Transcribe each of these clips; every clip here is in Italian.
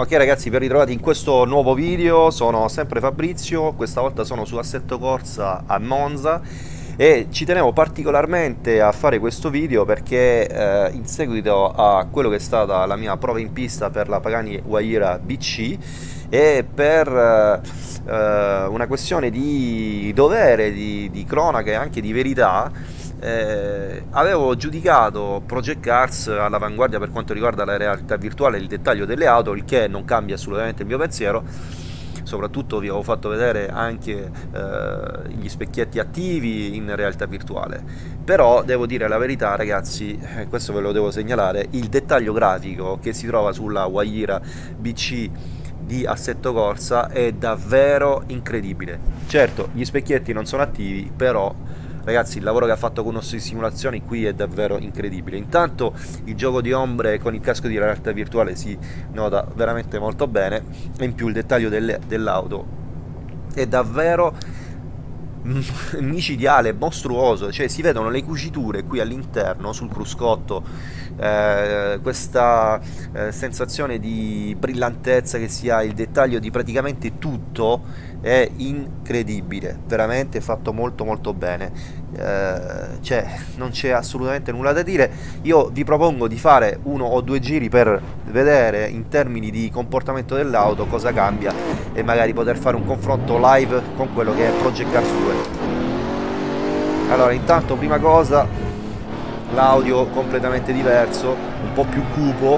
Ok ragazzi, ben ritrovati in questo nuovo video, sono sempre Fabrizio, questa volta sono su Assetto Corsa a Monza e ci tenevo particolarmente a fare questo video perché in seguito a quello che è stata la mia prova in pista per la Pagani Huayra BC e per una questione di dovere, di cronaca e anche di verità, avevo giudicato Project Cars all'avanguardia per quanto riguarda la realtà virtuale e il dettaglio delle auto, il che non cambia assolutamente il mio pensiero. Soprattutto vi avevo fatto vedere anche gli specchietti attivi in realtà virtuale. Però devo dire la verità ragazzi, questo ve lo devo segnalare, il dettaglio grafico che si trova sulla Huayra BC di Assetto Corsa è davvero incredibile. Certo, gli specchietti non sono attivi, però ragazzi, il lavoro che ha fatto con nostre simulazioni qui è davvero incredibile. Intanto il gioco di ombre con il casco di realtà virtuale si nota veramente molto bene, e in più il dettaglio dell'auto è davvero micidiale, mostruoso, cioè si vedono le cuciture qui all'interno sul cruscotto, questa sensazione di brillantezza che si ha, il dettaglio di praticamente tutto è incredibile, veramente fatto molto molto bene, cioè non c'è assolutamente nulla da dire. Io vi propongo di fare uno o due giri per vedere in termini di comportamento dell'auto cosa cambia e magari poter fare un confronto live con quello che è Project Cars 2. Allora, intanto prima cosa, l'audio completamente diverso, un po' più cupo,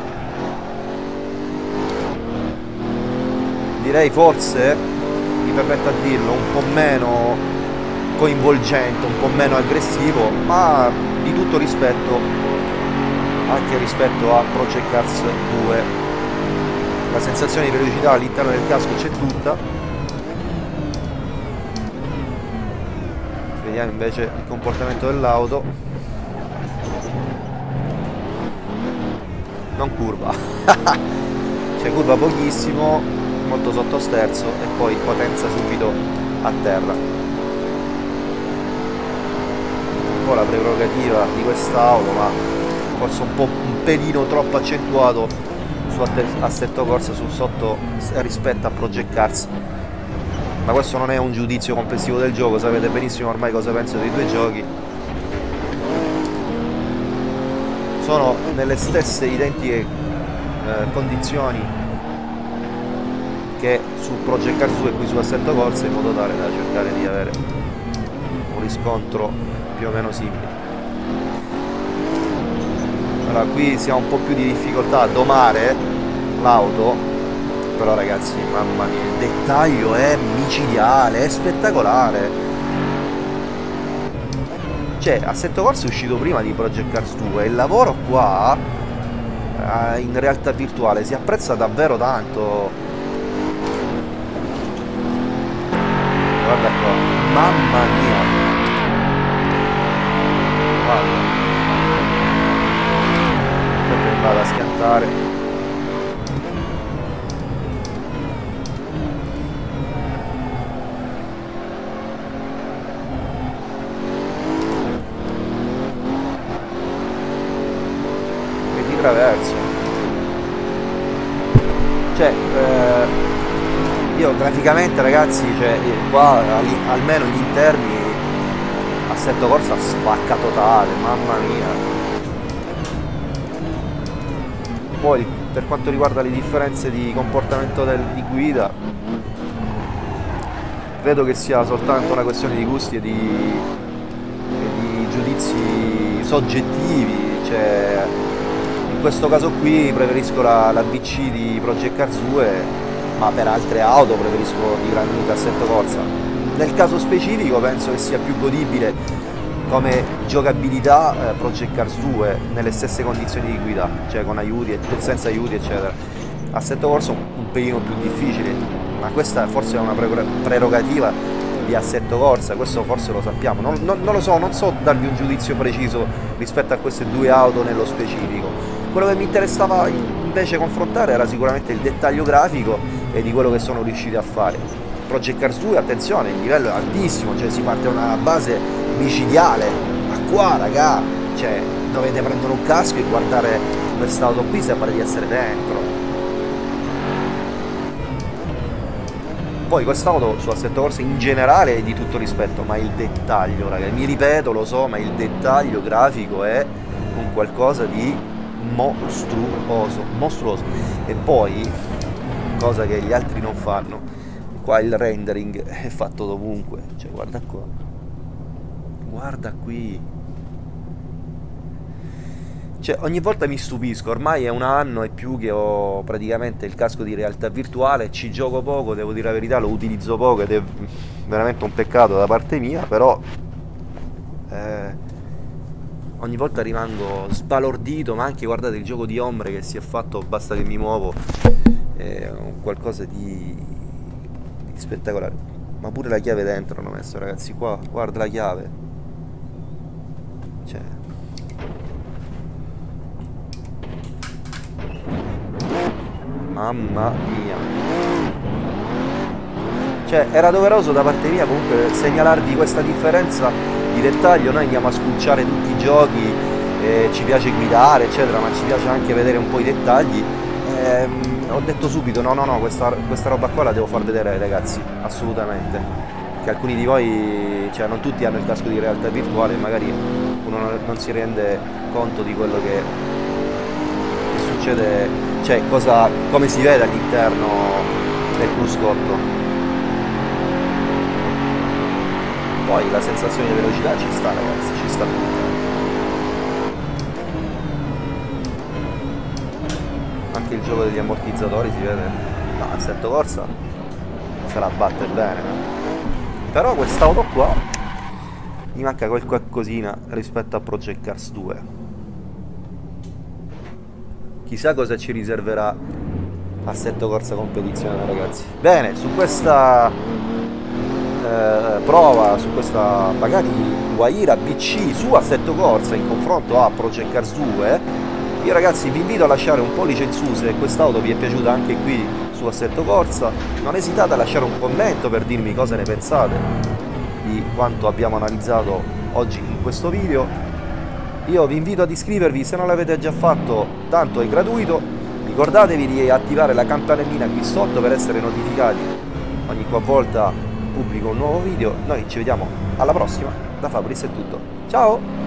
direi forse, mi permetto a dirlo, un po' meno coinvolgente, un po' meno aggressivo, ma di tutto rispetto anche rispetto a Project Cars 2. La sensazione di velocità all'interno del casco c'è tutta. Vediamo invece il comportamento dell'auto. Non curva, cioè curva pochissimo, molto sottosterzo e poi potenza subito a terra. Un po' la prerogativa di quest'auto, ma forse un pelino troppo accentuato su Assetto Corsa sul sotto rispetto a Project Cars, ma questo non è un giudizio complessivo del gioco, sapete benissimo ormai cosa penso dei due giochi. Sono nelle stesse identiche condizioni che su Project Cars 2 e qui su Assetto Corsa, in modo tale da cercare di avere un riscontro più o meno simile. Allora, qui si ha un po' più di difficoltà a domare l'auto, però ragazzi, mamma mia, il dettaglio è micidiale, è spettacolare. Cioè, Assetto Corsa è uscito prima di Project Cars 2 e il lavoro qua in realtà virtuale si apprezza davvero tanto. Guarda qua, mamma mia, guarda, aspetta che vado a schiantare. Traverso, cioè io graficamente ragazzi, cioè qua almeno gli interni Assetto Corsa spacca totale, mamma mia. Poi per quanto riguarda le differenze di comportamento di guida, credo che sia soltanto una questione di gusti e di giudizi soggettivi, cioè in questo caso qui preferisco la BC di Project Cars 2, ma per altre auto preferisco di gran lunga Assetto Corsa. Nel caso specifico penso che sia più godibile come giocabilità Project Cars 2 nelle stesse condizioni di guida, cioè con aiuti e senza aiuti eccetera. Assetto Corsa un pelino più difficile, ma questa forse è una prerogativa di Assetto Corsa, questo forse lo sappiamo, non lo so, non so darvi un giudizio preciso rispetto a queste due auto nello specifico. Quello che mi interessava invece confrontare era sicuramente il dettaglio grafico e di quello che sono riusciti a fare. Project Cars 2, attenzione, il livello è altissimo, cioè si parte da una base micidiale, ma qua raga, cioè dovete prendere un casco e guardare quest'auto qui, sembra di essere dentro. Poi quest'auto su Assetto Corsa in generale è di tutto rispetto, ma il dettaglio, raga, mi ripeto, lo so, ma il dettaglio grafico è un qualcosa di mostruoso. E poi, cosa che gli altri non fanno, qua il rendering è fatto dovunque, cioè guarda qua, guarda qui. Cioè, ogni volta mi stupisco, ormai è un anno e più che ho praticamente il casco di realtà virtuale, ci gioco poco, devo dire la verità, lo utilizzo poco ed è veramente un peccato da parte mia, però ogni volta rimango sbalordito, ma anche guardate il gioco di ombre che si è fatto, basta che mi muovo, è un qualcosa di spettacolare. Ma pure la chiave dentro hanno messo, ragazzi, qua, guarda la chiave. Cioè... Mamma mia. Cioè, era doveroso da parte mia comunque segnalarvi questa differenza di dettaglio. Noi andiamo a spulciare tutti i giochi, ci piace guidare, eccetera, ma ci piace anche vedere un po' i dettagli. Ho detto subito, no, questa roba qua la devo far vedere ai ragazzi, assolutamente. Perché alcuni di voi, cioè non tutti hanno il casco di realtà virtuale, magari uno non si rende conto di quello che succede, cioè come si vede all'interno del cruscotto. Poi la sensazione di velocità ci sta, ragazzi, ci sta tutta. Anche il gioco degli ammortizzatori si vede. No, Assetto Corsa se la batte bene, però quest'auto qua mi manca qualcosina rispetto a Project Cars 2. Chissà cosa ci riserverà Assetto Corsa Competizione, ragazzi. Bene, su questa prova, su questa magari Huayra BC su Assetto Corsa in confronto a Project Cars 2, io ragazzi vi invito a lasciare un pollice in su se quest'auto vi è piaciuta anche qui su Assetto Corsa. Non esitate a lasciare un commento per dirmi cosa ne pensate di quanto abbiamo analizzato oggi in questo video. Io vi invito ad iscrivervi se non l'avete già fatto, tanto è gratuito. Ricordatevi di attivare la campanellina qui sotto per essere notificati ogni qualvolta pubblico un nuovo video. Noi ci vediamo alla prossima. Da Fabris è tutto. Ciao!